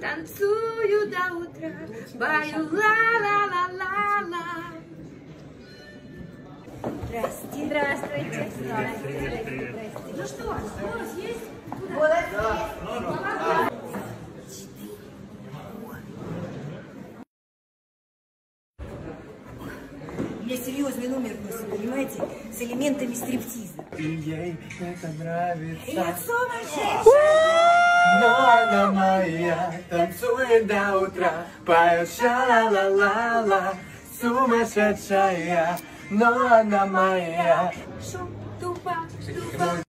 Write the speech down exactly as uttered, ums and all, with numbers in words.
танцую до утра, пою ла-ла-ла-ла-ла. Здрасте. Здравствуйте. Здравствуйте. Ну что, скорость есть? У меня серьезный номер носит, понимаете, с элементами стриптиза. И ей это нравится. Я сумасшедшая! Но она моя, танцует до утра, поет ша-ла-ла-ла-ла. Сумасшедшая, но она моя. Шум, тупа, тупа.